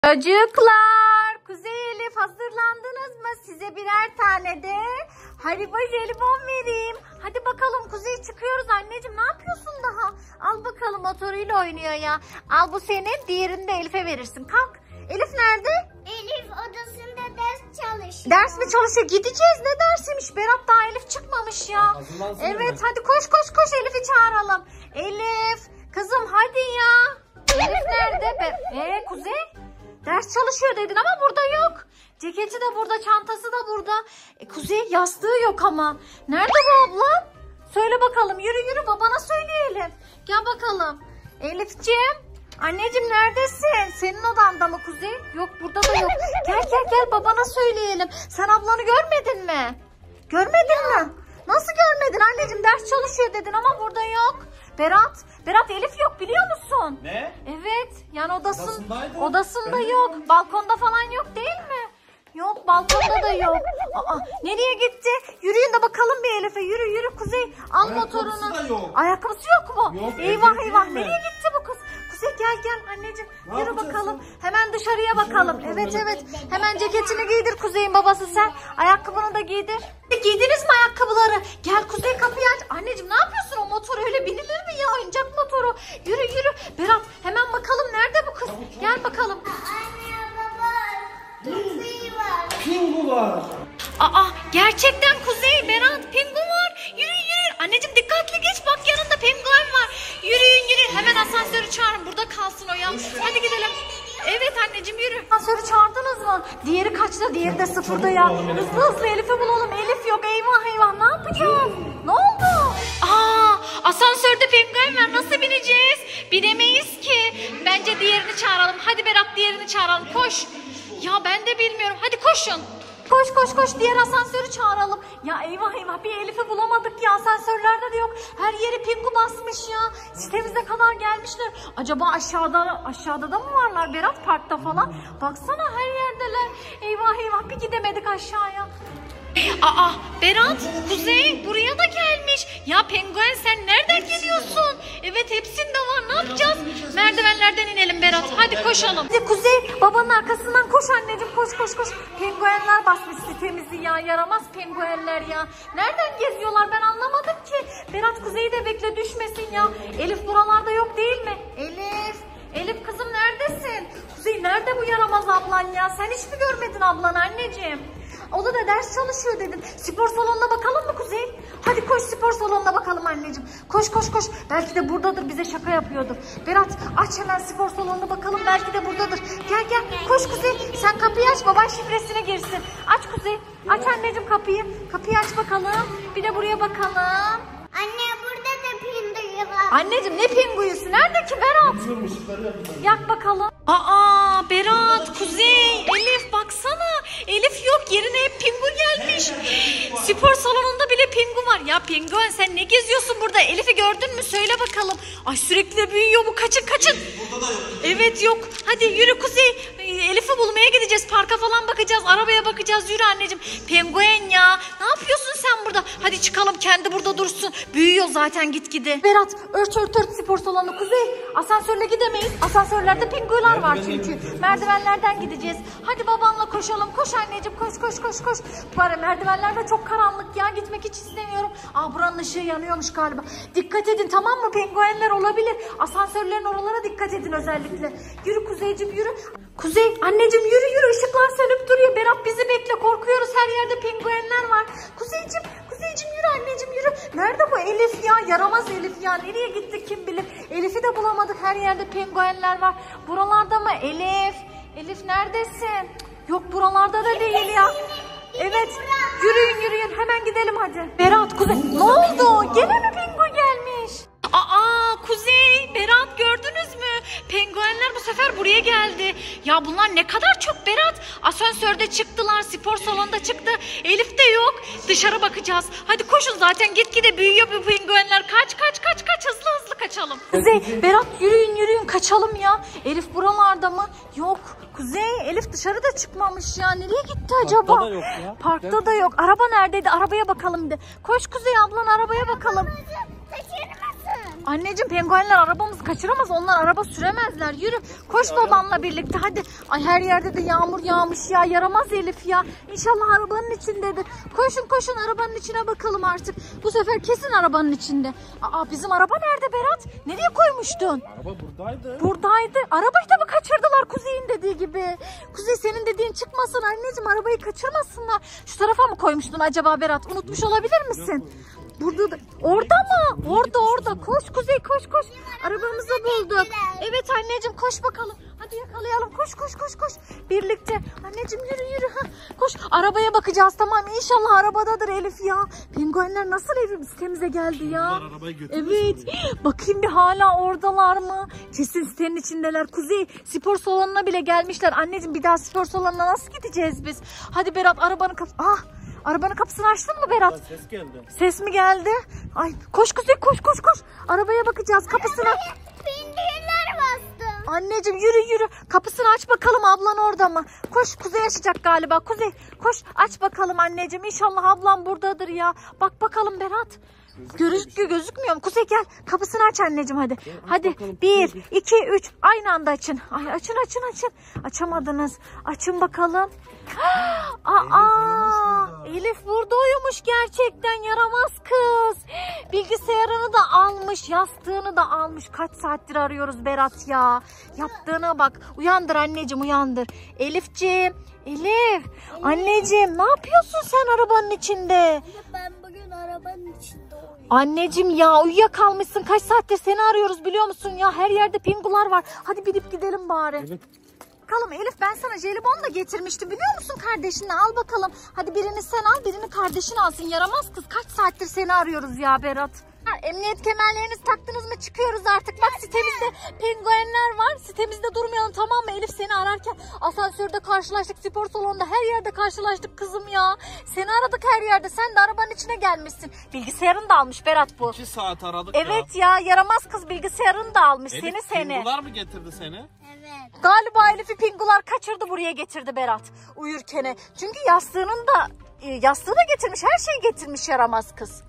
Çocuklar, Kuzey Elif hazırlandınız mı? Size birer tane de Haribo jelibon vereyim. Hadi bakalım Kuzey, çıkıyoruz. Anneciğim ne yapıyorsun daha? Al bakalım, motoruyla oynuyor ya. Al bu senin, diğerini de Elif'e verirsin. Kalk. Elif nerede? Elif odasında ders çalışıyor. Ders mi çalışıyor? Gideceğiz. Ne dersiymiş? Berat, daha Elif çıkmamış ya. Evet, hadi koş Elif'i çağıralım. Elif kızım hadi ya. Elif nerede? Kuzey? Ders çalışıyor dedin ama burada yok. Ceketi de burada, çantası da burada. Kuzey, yastığı yok ama. Nerede bu abla? Söyle bakalım. Yürü babana söyleyelim. Gel bakalım. Elifciğim. Anneciğim neredesin? Senin odanda mı Kuzey? Yok, burada da yok. Gel babana söyleyelim. Sen ablanı görmedin mi? Görmedin mi? Nasıl görmedin anneciğim? Ders çalışıyor dedin ama burada yok. Berat Elif yok, biliyor musun? Ne? Evet, yani Odasındaydı. odasında yok. Balkonda falan yok değil mi? Yok, balkonda da yok. Aa, nereye gitti? Yürüyün de bakalım bir Elif'e. Yürü Kuzey. Al Ayakkabısı motorunu. da yok. Ayakkabısı yok mu? Yok, Eyvah. değil mi? Nereye gitti bu kız? Kuzey gel anneciğim. Ne Yürü yapacağız bakalım. ya? Hemen dışarıya bakalım. Evet. Hemen ceketini giydir Kuzey'in babası sen. Ayakkabını da giydir. Giydiniz mi ayakkabıları? Gel Kuzey, kapıyı aç. Anneciğim ne yapıyorsun? O motor öyle binilir mi ya? Oyuncak motoru. Yürü. Berat, hemen bakalım nerede bu kız? Gel bakalım. Anne baba, Kuzey var. Pingu var. Aa, gerçekten Kuzey, Berat, penguen var. Yürü. Anneciğim dikkatli geç, bak yanında penguen var. Yürüyün. Hemen asansörü çağırın, burada kalsın o ya. Hadi gidelim. Evet anneciğim, yürü. Asansörü çağırdınız mı? Diğeri kaçta? Diğeri de sıfırda ya. Hızlı Elif'i bulalım. Elif yok. Eyvah. Ne yapacağız? Ne oldu? Asansörde penguen var. Nasıl bineceğiz? Binemeyiz ki. Bence diğerini çağıralım. Hadi Berat, diğerini çağıralım. Koş. Ya ben de bilmiyorum. Hadi koşun. Koş, diğer asansörü çağıralım. Ya eyvah, bir Elif'i bulamadık ya, asansörlerde de yok. Her yeri pingu basmış ya. Sitemize kadar gelmişler. Acaba aşağıda da mı varlar Berat, parkta falan? Baksana, her yerdeler. Eyvah, bir gidemedik aşağıya. Berat, Kuzey buraya da gelmiş. Ya penguen, sen nereden geliyorsun? Evet, hepsinde var. Ne yapacağız? Merdivenlerden inelim Berat. Hadi koşalım. Hadi Kuzey, babanın arkasından koş anneciğim. Koş. Penguenler basmış sitemizi ya. Yaramaz penguenler ya. Nereden geziyorlar, ben anlamadım ki. Berat, Kuzey'i de bekle, düşmesin ya. Elif buralarda yok değil mi? Elif kızım neredesin? Kuzey, nerede bu yaramaz ablan ya? Sen hiç mi görmedin ablanı anneciğim? O da ders çalışıyor dedin. Spor salonuna bakalım mı Kuzey? Hadi koş, spor salonuna bakalım anneciğim. Koş. Belki de buradadır, bize şaka yapıyordur. Berat, aç hemen spor salonuna bakalım, belki de buradadır. Gel. Koş Kuzey. Sen kapıyı aç, baban şifresine girsin. Aç Kuzey. Aç anneciğim kapıyı. Kapıyı aç bakalım. Bir de buraya bakalım. Anne burada da pinguyu var. Anneciğim ne pinguyusu? Nerede ki Berat? Yak bakalım. Berat, Kuzey, Elif baksana. Elif yok, yerine hep pingu gelmiş. Spor salonunda bile pingu var. Ya penguen, sen ne geziyorsun burada? Elif'i gördün mü? Söyle bakalım. Ay, sürekli de büyüyor bu. Kaçın. Burada da yok. Evet, yok. Hadi yürü Kuzey. Elif'i bulmaya gideceğiz. Parka falan bakacağız. Arabaya bakacağız. Yürü anneciğim. Penguen ya. Ne yapıyorsun sen burada? Hadi çıkalım, kendi burada dursun. Büyüyor zaten gitgide. Berat, ört spor salonu. Kuzey, asansörle gidemeyiz. Asansörlerde penguenler var çünkü. Merdivenlerden gideceğiz. Hadi babanla koşalım. Koş anneciğim, koş. Merdivenler de çok karanlık ya. Gitmek hiç istemiyorum. Buranın ışığı yanıyormuş galiba. Dikkat edin, tamam mı? Penguenler olabilir. Asansörlerin oralara dikkat edin özellikle. Yürü Kuzeyciğim, yürü. Kuzey, anneciğim yürü. Işıklar sönüp duruyor. Berat, bizi bekle. Korkuyoruz. Her yerde penguenler var. Kuzeyciğim yürü anneciğim, yürü. Nerede bu Elif ya? Yaramaz Elif ya. Nereye gitti kim bilir. Elif'i de bulamadık. Her yerde penguenler var. Buralarda mı Elif? Elif neredesin? Yok, buralarda da değil ya. Evet, yürüyün. Hemen gidelim hadi. Berat, Kuzey. Ne oldu? Gene mi penguen gelmiş? Kuzey, Berat, gördünüz mü? Penguenler bu sefer buraya geldi. Ya bunlar ne kadar çok Berat. Asansörde çıktılar, spor salonunda çıktı. Elif de yok. Dışarı bakacağız. Hadi koşun, zaten gitgide büyüyor bu penguenler. Kaç. Hızlı kaçalım. Kuzey, Berat, yürüyün kaçalım ya. Elif buralarda mı? Yok. Kuzey, Elif dışarıda çıkmamış ya. Nereye gitti acaba? Parkta da yok ya. Parkta da yok. Araba neredeydi? Arabaya bakalım bir de. Koş Kuzey, ablan arabaya bakalım. Taşırmasın. Anneciğim penguenler arabamızı kaçıramaz. Onlar araba süremezler. Yürü. Koş babamla birlikte hadi. Ay her yerde de yağmur yağmış ya. Yaramaz Elif ya. İnşallah arabanın içindedir. Koşun koşun arabanın içine bakalım artık. Bu sefer kesin arabanın içinde. Aa bizim araba nerede Berat? Nereye koymuştun? Araba buradaydı. Buradaydı. Arabayı da mı kaçırdılar Kuzey'in dediği gibi? Kuzey senin dediğin çıkmasın anneciğim. Arabayı kaçırmasınlar. Şu tarafa mı koymuştun acaba Berat? Unutmuş olabilir misin? Burada da. Orada mı? Orada. Koş Kuzey koş. Arabamızı bulduk. Evet anneciğim koş bakalım. Hadi yakalayalım. Koş. Birlikte. Anneciğim yürü. Ha. Koş. Arabaya bakacağız tamam. İnşallah arabadadır Elif ya. Penguenler nasıl evim sitemize geldi ya? Bunlar arabayı götürdü. Evet. Bakayım bir hala oradalar mı? Kesin sitenin içindeler. Kuzey spor salonuna bile gelmişler. Anneciğim bir daha spor salonuna nasıl gideceğiz biz? Hadi Berat arabanın kapısını açtın mı Berat? Ses geldi. Ses mi geldi? Ay koş Kuzey koş. Arabaya bakacağız kapısına. Pindiler bastı. Anneciğim yürü. Kapısını aç bakalım ablan orada mı? Koş Kuzey açacak galiba. Kuzey koş aç bakalım anneciğim. İnşallah ablam buradadır ya. Bak bakalım Berat. Gözükmüyor mu? Kuzey gel. Kapısını aç anneciğim hadi. Hadi 1, 2, 3 aynı anda açın. Ay açın. Açamadınız. Açın bakalım. Elif burada uyumuş gerçekten yaramaz kız. Bilgisayarını da almış, yastığını da almış. Kaç saattir arıyoruz Berat ya. Yaptığına bak. Uyandır anneciğim uyandır. Elif. Anneciğim ne yapıyorsun sen arabanın içinde? Ben bugün arabanın içinde uyuyorum. Anneciğim ya uyuyakalmışsın. Kaç saattir seni arıyoruz biliyor musun ya? Her yerde pingular var. Hadi binip gidelim bari. Evet. Bakalım Elif ben sana jelibon da getirmiştim biliyor musun kardeşine al bakalım. Hadi birini sen al birini kardeşin alsın yaramaz kız kaç saattir seni arıyoruz ya Berat. Emniyet kemerlerinizi taktınız mı çıkıyoruz artık bak sitemizde penguenler var sitemizde durmayalım tamam mı Elif seni ararken asansörde karşılaştık spor salonunda her yerde karşılaştık kızım ya. Seni aradık her yerde sen de arabanın içine gelmişsin bilgisayarını da almış Berat bu. 2 saat aradık Evet ya yaramaz kız bilgisayarını da almış Elif, seni. Pingular mı getirdi seni? Evet. Galiba Elif'i pingular kaçırdı buraya getirdi Berat uyurken. Çünkü yastığı da getirmiş her şeyi getirmiş yaramaz kız.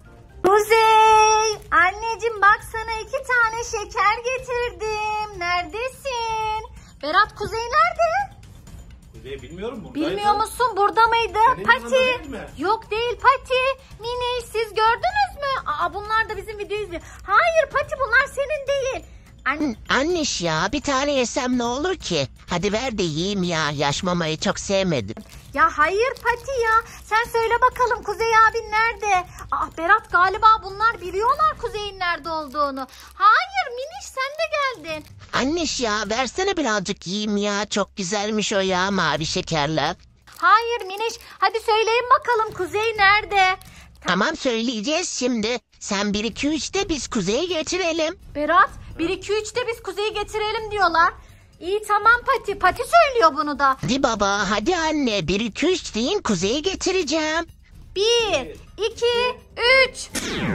Kuzey anneciğim bak sana 2 tane şeker getirdim. Neredesin? Berat Kuzey nerede? Kuzey bilmiyorum buradaydı. Bilmiyor musun burada mıydı? Senin yanında Pati. değil mi? Yok değil Pati. Mini siz gördünüz mü? Bunlar da bizim videoyu izliyor. Hayır Pati bunlar senin değil. Anneş ya bir tane yesem ne olur ki? Hadi ver de yiyeyim ya. Yaş mamayı çok sevmedim. Ya hayır Pati ya. Sen söyle bakalım Kuzey abin nerede? Berat galiba bunlar biliyorlar Kuzey'in nerede olduğunu. Hayır Miniş sen de geldin. Anneş ya versene birazcık yiyeyim ya. Çok güzelmiş o ya mavi şekerler. Hayır Miniş hadi söyleyin bakalım Kuzey nerede? Tamam söyleyeceğiz şimdi. Sen 1-2-3'te biz Kuzey'e getirelim. Berat 1-2-3'te biz Kuzey'i getirelim diyorlar. İyi tamam Pati. Pati söylüyor bunu da. Hadi baba hadi anne 1-2-3 deyin Kuzey'e getireceğim. 1, 2, 3.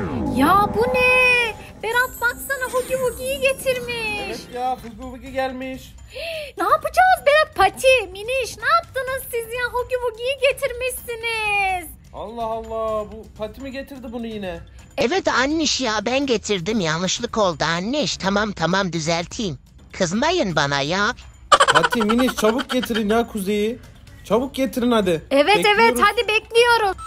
Ya bu ne? Berat baksana Hugi Hugi'yi getirmiş. Evet ya Fugi gelmiş. Ne yapacağız Berat? Pati, Miniş ne yaptınız siz ya? Hugi Hugi'yi getirmişsiniz. Allah Allah bu Pati mi getirdi bunu yine? Evet anneş ya ben getirdim yanlışlık oldu anneş. Tamam düzelteyim. Kızmayın bana ya. Pati Miniş çabuk getirin ya Kuzey'i. Çabuk getirin hadi. Evet Bekliyoruz. hadi bekliyoruz.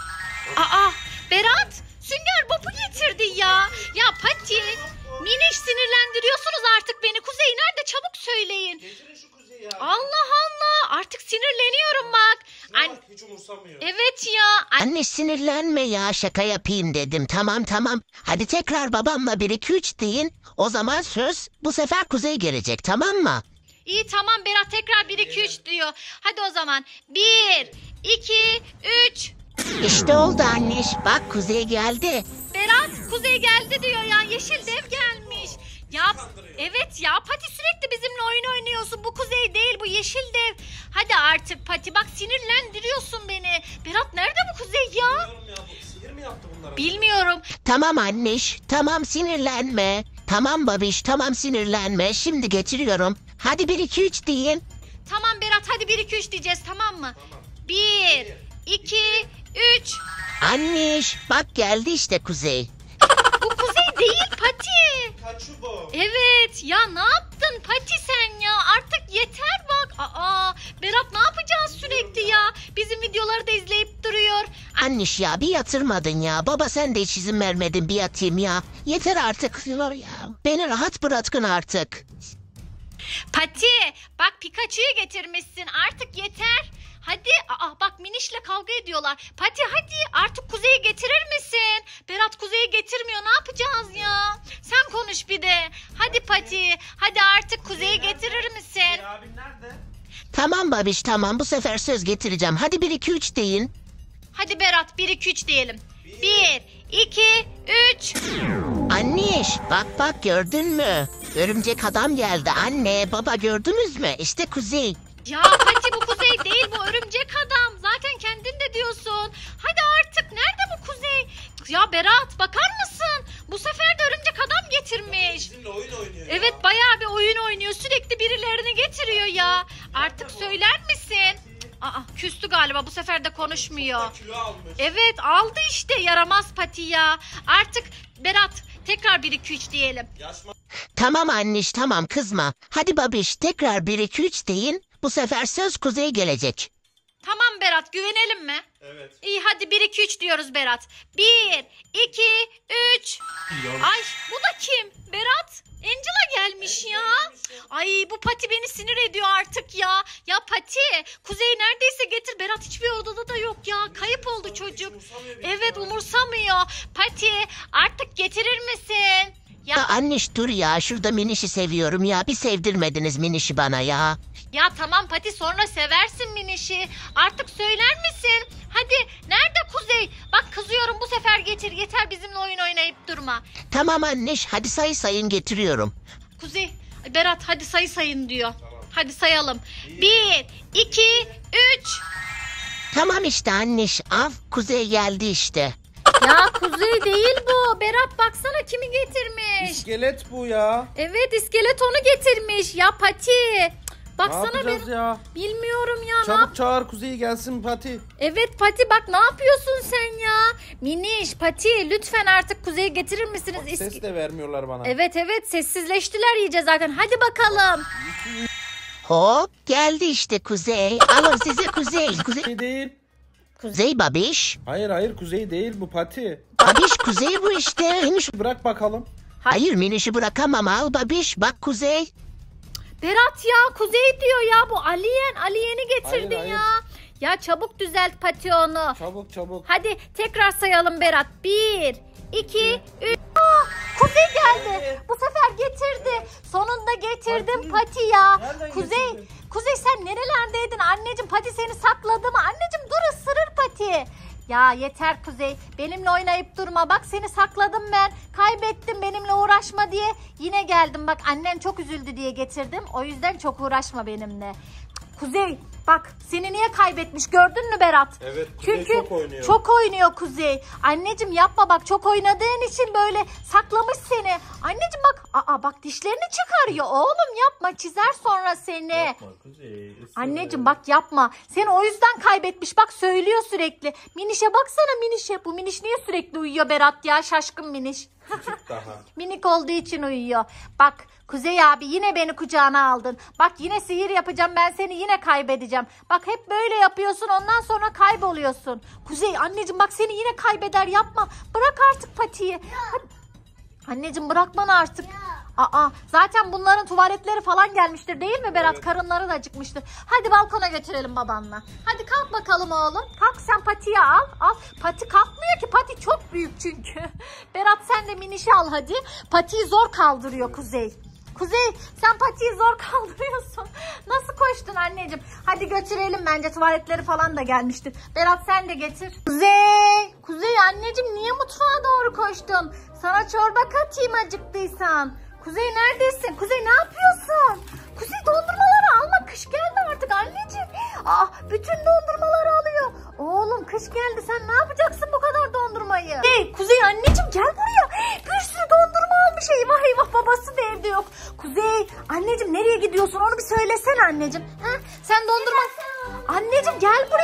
Berat Sünger Bob'u getirdi ya. Ya Pati, Miniş sinirlendiriyorsunuz artık beni. Kuzey nerede çabuk söyleyin. Getirin şu Kuzey'i ya. Allah artık sinirleniyorum bak. Bak hiç umursamıyor. Evet ya. Anne sinirlenme ya şaka yapayım dedim. Tamam. Hadi tekrar babamla 1-2-3 deyin. O zaman söz bu sefer Kuzey gelecek tamam mı? İyi tamam Berat tekrar 1-2-3 diyor. Hadi o zaman 1, 2, 3. İşte oldu anneş. Bak Kuzey geldi. Berat Kuzey geldi diyor ya. Yeşil dev gelmiş. Ya evet ya Pati sürekli bizimle oyun oynuyorsun. Bu Kuzey değil bu yeşil dev. Hadi artık Pati bak sinirlendiriyorsun beni. Berat nerede bu Kuzey ya? Bilmiyorum ya bu sihir mi yaptı bunlara? Bilmiyorum. Tamam anneş. Tamam sinirlenme. Tamam babiş tamam sinirlenme. Şimdi getiriyorum. Hadi 1-2-3 deyin. Tamam Berat hadi 1-2-3 diyeceğiz tamam mı? 1, 2, 3. Anneş bak geldi işte Kuzey. Bu Kuzey değil Pati. çubuğu. Evet ya, ne yaptın Pati sen ya? Artık yeter bak. Berat ne yapacağız sürekli ya? Bizim videoları da izleyip duruyor. Anniş ya bir yatırmadın ya. Baba sen de hiç izin vermedin bir yatayım ya. Yeter artık ya. Beni rahat bırakın artık. Pati bak, Pikachu'yu getirmişsin, artık yeter. Hadi bak Miniş'le kavga ediyorlar. Pati hadi artık Kuzey'i getirir misin? Berat Kuzey'i getirmiyor, ne yapacağız ya? Sen konuş bir de. Hadi Pati, hadi artık Kuzey'i getirir misin? Abin nerede? Tamam babiş tamam, bu sefer söz getireceğim. Hadi 1-2-3 deyin. Hadi Berat 1-2-3 diyelim. 1, 2, 3. Anniş bak gördün mü? Örümcek adam geldi anne baba, gördünüz mü? İşte Kuzey. Ya Pati, bu Kuzey değil, bu örümcek adam. Zaten kendin de diyorsun. Hadi artık, nerede bu Kuzey? Ya Berat bakar mısın? Bu sefer de örümcek adam getirmiş. Bizimle oyun oynuyor ya. Evet, bayağı bir oyun oynuyor. Sürekli birilerini getiriyor ya. Artık söyler misin? Küstü galiba, bu sefer de konuşmuyor. Kilo almış. Evet, aldı işte, yaramaz Pati ya. Artık Berat tekrar 1-2-3 diyelim. Tamam anniş tamam, kızma. Hadi babiş tekrar 1-2-3 deyin. Bu sefer söz Kuzey gelecek. Tamam Berat, güvenelim mi? Evet. İyi hadi 1-2-3 diyoruz Berat. 1, 2, 3. Ay bu da kim? Berat, Angela gelmiş ya. Ay bu Pati beni sinir ediyor artık ya. Ya Pati, Kuzey neredeyse getir. Berat hiçbir odada da yok ya. Kayıp oldu çocuk. Evet, umursamıyor. Pati artık getirir misin? Ya anniş dur ya, şurada Miniş'i seviyorum ya. Bir sevdirmediniz Miniş'i bana ya. Ya tamam Pati, sonra seversin Miniş'i. Artık söyler misin? Hadi nerede Kuzey? Bak kızıyorum, bu sefer getir. Yeter bizimle oyun oynayıp durma. Tamam anniş, hadi sayın getiriyorum. Kuzey, Berat hadi sayın diyor. Hadi sayalım. 1, 2, 3. Tamam işte anniş, al Kuzey geldi işte. Ya Kuzey değil bu. Berat baksana kimi getirmiş. İskelet bu ya. Evet, iskelet onu getirmiş. Ya Pati. Ne Baksana yapacağız ya? Bilmiyorum ya. Çabuk çağır Kuzey'i gelsin Pati. Evet Pati, bak ne yapıyorsun sen ya? Miniş, Pati lütfen artık Kuzey'i getirir misiniz? Bak, ses de vermiyorlar bana. Evet sessizleştiler iyice zaten. Hadi bakalım. Hop geldi işte Kuzey. Alın size Kuzey. Kuzey değil. Kuzey babiş. Hayır Kuzey değil bu Pati. Babiş Kuzey bu işte. Bırak bakalım. Hayır Miniş'i bırakamam, al babiş. Bak Kuzey. Berat ya, Kuzey diyor ya, bu Aliyen'i getirdin Hayır. ya. Ya çabuk düzelt Pati onu. Çabuk. Hadi tekrar sayalım Berat. 1, 2, 3. Kuzey geldi. Bu sefer getirdi. Sonunda getirdim Pati ya. Nereden Kuzey, getirdin? Kuzey sen nerelerdeydin anneciğim? Pati seni sakladı mı? Anneciğim dur, ısırır Pati. Ya yeter Kuzey. Benimle oynayıp durma. Bak seni sakladım ben. Kaybettim, benimle uğraşma diye. Yine geldim. Bak annen çok üzüldü diye getirdim. O yüzden çok uğraşma benimle. Kuzey bak, seni niye kaybetmiş gördün mü Berat? Evet, Kuzey Çünkü çok oynuyor. çok oynuyor Kuzey. Anneciğim yapma bak, çok oynadığın için böyle saklamış seni. Anneciğim bak, bak dişlerini çıkarıyor. Oğlum yapma, çizer sonra seni. Kuzey. Anneciğim bak yapma. Seni o yüzden kaybetmiş. Bak söylüyor sürekli. Miniş'e baksana, Miniş'e. Bu Miniş niye sürekli uyuyor Berat ya? Şaşkın Miniş. Daha. Minik olduğu için uyuyor. Bak Kuzey abi, yine beni kucağına aldın. Bak yine sihir yapacağım, ben seni yine kaybedeceğim. Bak hep böyle yapıyorsun, ondan sonra kayboluyorsun. Kuzey anneciğim bak, seni yine kaybeder, yapma. Bırak artık Pati'yi. Hadi. Anneciğim bırakman artık. Zaten bunların tuvaletleri falan gelmiştir değil mi Berat? Evet. Karınları da acıkmıştır. Hadi balkona götürelim babanla. Hadi kalk bakalım oğlum. Kalk sen Pati'yi al. Pati kalkmıyor ki. Pati çok büyük çünkü. Berat sen de Miniş'i al hadi. Pati'yi zor kaldırıyor Kuzey. Kuzey sen Pati'yi zor kaldırıyorsun. Nasıl koştun anneciğim? Hadi götürelim, bence tuvaletleri falan da gelmiştir. Berat sen de getir. Kuzey anneciğim niye mutfağa doğru koştun? Sana çorba katayım acıktıysan. Kuzey neredesin? Kuzey ne yapıyorsun? Kuzey dondurmaları alma, kış geldi artık anneciğim. Bütün dondurmaları alıyor. Oğlum kış geldi, sen ne yapacaksın bu kadar dondurmayı? Kuzey anneciğim gel buraya. Bir sürü dondurma almış, eyvah babası da evde yok. Kuzey anneciğim nereye gidiyorsun, onu bir söylesene anneciğim. Sen dondurma... Anneciğim gel buraya,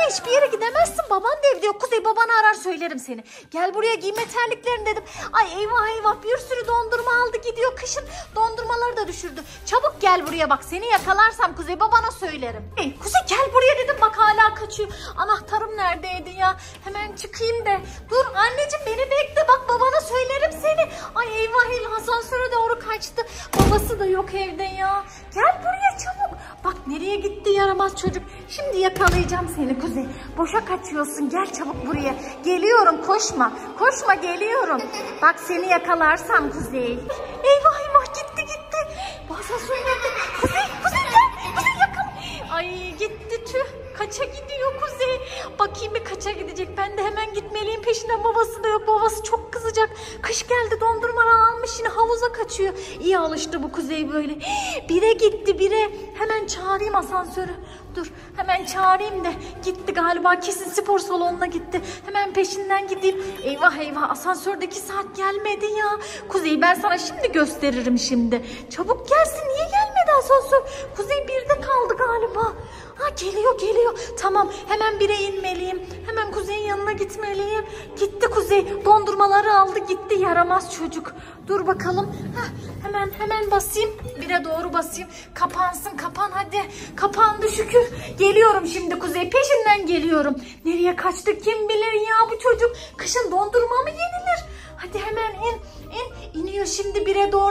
hiçbir yere gidemezsin. Baban da evde yok. Kuzey babanı arar söylerim seni. Gel buraya giyme terliklerini dedim. Ay eyvah eyvah bir sürü dondurma aldı gidiyor. Kışın dondurmaları da düşürdü. Çabuk gel buraya bak. Seni yakalarsam Kuzey babana söylerim. Hey, Kuzey gel buraya dedim. Bak hala kaçıyor. Anahtarım neredeydi ya? Hemen çıkayım da. Dur anneciğim beni bekle. Bak babana söylerim seni. Ay eyvah eyvah asansöre doğru kaçtı. Babası da yok evde ya. Gel buraya çabuk. Bak nereye gitti yaramaz çocuk. Şimdi yakalayacağım seni Kuzey. Boşa kaçıyorsun. Gel çabuk buraya. Geliyorum koşma. Koşma geliyorum. Bak seni yakalarsam Kuzey. Eyvah eyvah gitti gitti. Bu asansör nerede? Kuzey gel. Kuzey yakala. Ay gitti tüh. Kaça gidiyor Kuzey? Bakayım bir kaça gidecek. Ben de hemen gitmeliyim peşinden. Babası da yok. Babası çok kızacak. Kış geldi dondurmaları almış yine havuza kaçıyor. İyi alıştı bu Kuzey böyle. Bire gitti bire. Hemen çağırayım asansörü. Dur hemen çağırayım da. Gitti galiba kesin spor salonuna gitti. Hemen peşinden gideyim. Eyvah eyvah asansördeki saat gelmedi ya. Kuzey ben sana şimdi gösteririm şimdi. Çabuk gelsin. Niye gelmedi asansör? Kuzey birde kaldı galiba. Ha geliyor. Tamam hemen bire inmeliyim. Hemen Kuzey'in yanına gitmeliyim. Gitti Kuzey. Dondurmaları aldı gitti yaramaz çocuk. Dur bakalım. Hemen basayım. Bire doğru basayım. Kapansın kapan hadi. Kapandı şükür. Geliyorum şimdi Kuzey. Peşinden geliyorum. Nereye kaçtı kim bilir ya bu çocuk. Kışın dondurma mı yenilir? Hadi hemen in. İniyor şimdi bire doğru.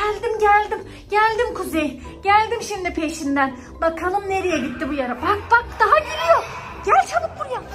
Geldim Kuzey. Geldim şimdi peşinden. Bakalım nereye gitti bu yara. Bak daha geliyor. Gel çabuk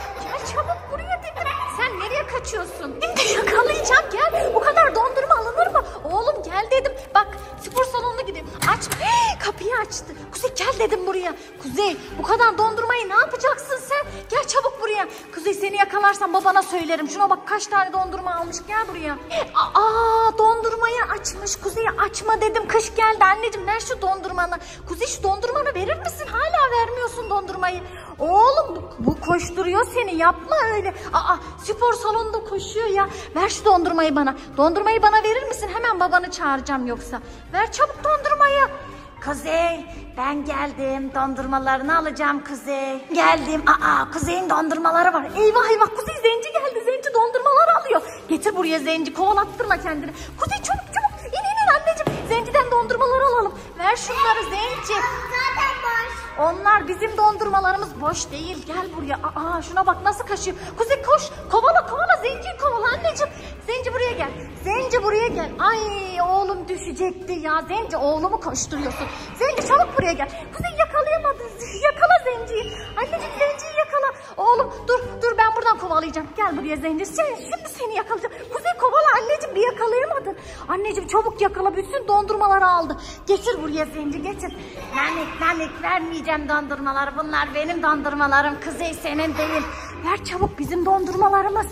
buraya dedim. Sen nereye kaçıyorsun? Şimdi yakalayacağım gel. Bu kadar dondurma alınır mı? Oğlum gel dedim. Bak spor salonuna gideyim. Açma. Kapıyı açtı. Kuzey gel dedim buraya. Kuzey bu kadar dondurmayı ne yapacaksın sen? Gel çabuk buraya. Kuzey seni yakalarsam babana söylerim. Şuna bak kaç tane dondurma almış. Gel buraya. Dondurmayı açmış. Kuzey açma dedim. Kış geldi anneciğim ver şu dondurmanı. Kuzey şu dondurmanı verir misin? Hala vermiyorsun dondurmayı. Oğlum bu koşturuyor seni yapma öyle. Spor salonunda koşuyor ya. Ver şu dondurmayı bana. Dondurmayı bana verir misin? Hemen babanı çağıracağım yoksa. Ver çabuk dondurmayı. Kuzey ben geldim. Dondurmalarını alacağım Kuzey. Geldim. Kuzey'in dondurmaları var. Eyvah Kuzey zenci geldi. Zenci dondurmaları alıyor. Getir buraya zenci kovalattırma kendini. Kuzey çabuk in anneciğim. Zenciden dondurmaları alalım. Ver şunları zenci. Zaten boş. Onlar bizim dondurmalarımız boş değil. Gel buraya. Şuna bak nasıl kaşıyor. Kuzey koş. Kovala zenciyi kovala anneciğim. Zenci buraya gel. Ay oğlum düşecekti ya. Zenci oğlumu koşturuyorsun. Zenci çabuk buraya gel. Kuzey yakalayamadın. Yakala zenciyi. Anneciğim zenciyi yakala. Oğlum dur ben buradan kovalayacağım. Gel buraya zenci. Şimdi seni yakalayacağım. Kuzey kovala anneciğim bir yakalayamadın. Anneciğim çabuk yakala. Bütün dondurmaları aldı. Getir buraya zenci getir. Nanik vermeyeceğim dondurmaları. Bunlar benim dondurmalarım. Kuzey senin değil. Ver çabuk bizim dondurmalarımız.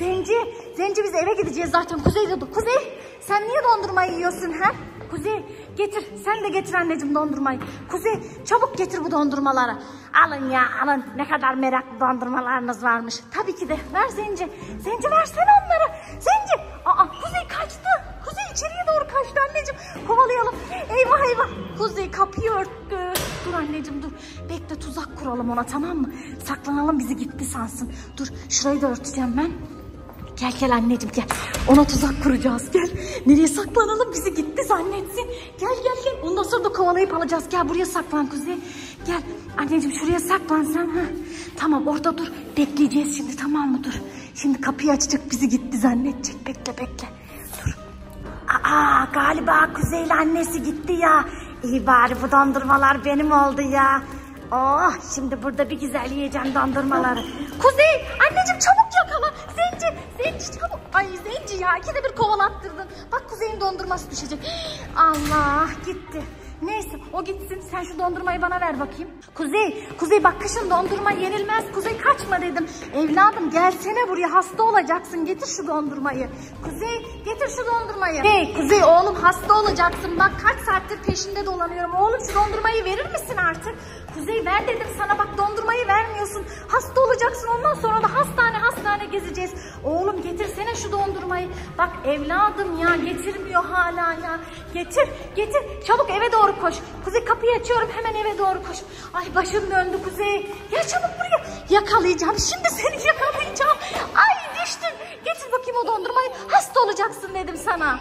Zenci biz eve gideceğiz zaten. Kuzey sen niye dondurmayı yiyorsun ha? Kuzey getir. Sen de getir anneciğim dondurmayı. Kuzey çabuk getir bu dondurmaları. Alın. Ne kadar meraklı dondurmalarınız varmış. Tabii ki de. Ver Zenci. Zenci versene onları. Zenci. Kuzey kaçtı. Kuzey içeriye doğru kaçtı anneciğim. Kovalayalım. Eyvah. Kuzey kapıyı örttü. Dur anneciğim dur. Bekle tuzak kuralım ona tamam mı? Saklanalım bizi gitti sansın. Dur şurayı da örteceğim ben. Gel anneciğim gel. Ona tuzak kuracağız gel. Nereye saklanalım bizi gitti zannetsin. Gel. Ondan sonra da kovalayıp alacağız. Gel buraya saklan Kuzey. Gel anneciğim şuraya saklan sen. Tamam orada dur. Bekleyeceğiz şimdi tamam mı dur. Şimdi kapıyı açacak bizi gitti zannedecek. Bekle. Dur. Galiba Kuzey'le annesi gitti ya. İyi bari bu dondurmalar benim oldu ya. Şimdi burada bir güzel yiyeceğim dondurmaları. Kuzey anneciğim çabuk yakala. Zenci çabuk. Ay Zenci ya ikide bir kovalattırdın. Bak Kuzey'in dondurması düşecek. Allah gitti. Neyse o gitsin sen şu dondurmayı bana ver bakayım. Kuzey bak kışın dondurma yenilmez. Kuzey kaçma dedim. Evladım gelsene buraya hasta olacaksın. Getir şu dondurmayı. Kuzey getir şu dondurmayı. Kuzey oğlum hasta olacaksın. Bak kaç saattir peşinde dolanıyorum. Oğlum şu dondurmayı verir misin artık? Kuzey ver dedim sana bak dondurmayı vermiyorsun. Hasta olacaksın ondan sonra da hastane gezeceğiz. Oğlum getirsene şu dondurmayı. Bak evladım ya getirmiyor hala ya. Getir çabuk eve doğru koş. Kuzey kapıyı açıyorum hemen eve doğru koş. Ay başım döndü Kuzey. Gel çabuk buraya. Yakalayacağım. Şimdi seni yakalayacağım. Ay düştün. Getir bakayım o dondurmayı. Hasta olacaksın dedim sana.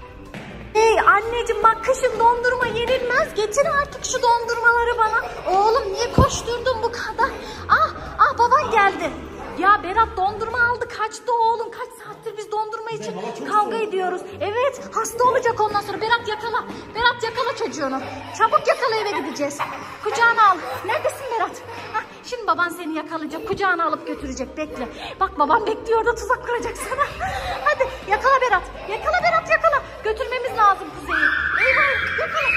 Hey anneciğim bak kışın dondurma yenilmez. Getir artık şu dondurmaları bana. Oğlum niye koşturdun bu kadar? Ah baban geldi. Ya Berat dondurma aldı kaçtı oğlum. Kaç saattir biz dondurma için kavga ediyoruz. Evet hasta olacak ondan sonra. Berat yakala. Berat yakala çocuğunu. Çabuk yakala eve gideceğiz. Kucağına al. Neredesin Berat? Hah, şimdi baban seni yakalayacak. Kucağına alıp götürecek. Bekle. Bak baban bekliyor da tuzak kuracak sana. Hadi yakala Berat. Yakala Berat yakala. Götürmemiz lazım Kuzey'i. Eyvah yakala.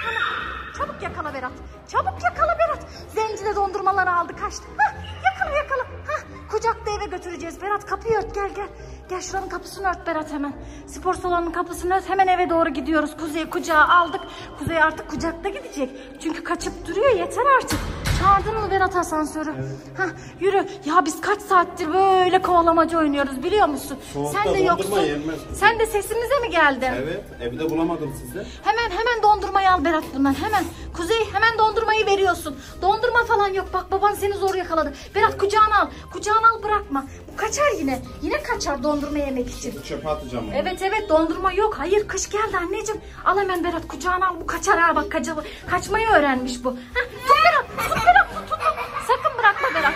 Çabuk yakala Berat. Çabuk yakala Berat. Zencide dondurmaları aldı kaçtı. Hah, yakala. Hah, kucakta eve götüreceğiz. Berat kapıyı ört gel. Gel şuranın kapısını ört Berat hemen. Spor salonunun kapısını ört. Hemen eve doğru gidiyoruz. Kuzey'i kucağa aldık. Kuzey artık kucakta gidecek. Çünkü kaçıp duruyor yeter artık. Çağırdın mı Berat asansörü? Evet. Hah, yürü. Ya biz kaç saattir böyle kovalamaca oynuyoruz biliyor musun? Soğukta Sen de yoksun. yenmez. Sen de sesimize mi geldin? Evet, evde bulamadım sizi. Hemen dondurmayı al Berat bundan hemen. Kuzey hemen dondurmayı veriyorsun. Dondurma falan yok bak baban seni zor yakaladı. Berat kucağına al. Kucağına al bırakma. Bu kaçar yine. Yine kaçar dondurma yemek için. Çöpe atacağım onu. Evet dondurma yok. Hayır kış geldi anneciğim. Al hemen Berat kucağına al. Bu kaçar ha bak kaçmayı öğrenmiş bu. Heh, tut Berat tut. Sakın bırakma Berat.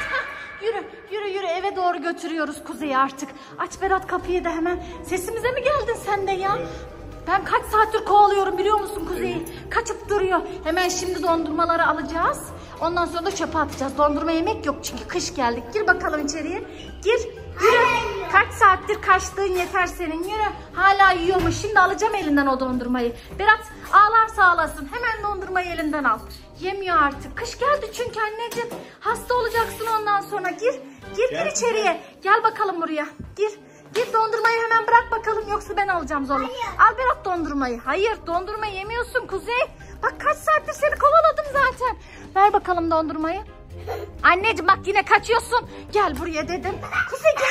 Yürü eve doğru götürüyoruz Kuzey'i artık. Aç Berat kapıyı da hemen. Sesimize mi geldin sen de ya? Ben kaç saattir kovalıyorum biliyor musun Kuzey'i? Kaçıp duruyor. Hemen şimdi dondurmaları alacağız. Ondan sonra da çöpe atacağız. Dondurma yemek yok çünkü kış geldik. Gir bakalım içeriye. Gir. Yürü. Kaç saattir kaçtığın yeter senin. Yürü. Hala yiyormuş. Şimdi alacağım elinden o dondurmayı. Berat ağlarsa ağlasın. Hemen dondurmayı elinden al. Yemiyor artık. Kış geldi çünkü anneciğim. Hasta olacaksın ondan sonra. Gir içeriye. Gel bakalım buraya. Gir dondurmayı hemen bırak bakalım yoksa ben alacağım zorla. Al Berat dondurmayı. Hayır dondurma yemiyorsun Kuzey. Bak kaç saattir seni kovaladım zaten. Ver bakalım dondurmayı. Anneciğim bak yine kaçıyorsun. Gel buraya dedim. Kuzey gel